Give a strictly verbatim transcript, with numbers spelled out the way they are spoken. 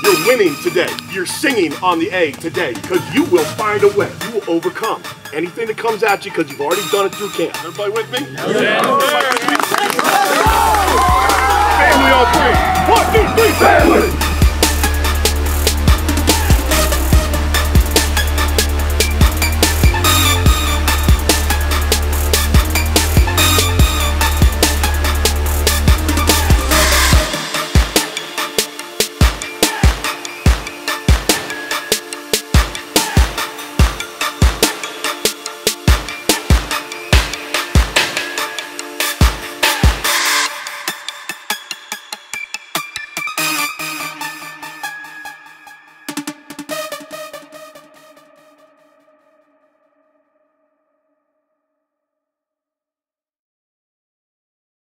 You're winning today. You're singing on the A today because you will find a way. You will overcome anything that comes at you because you've already done it through camp. Everybody with me? Yeah. Family on three. One, two, three, family.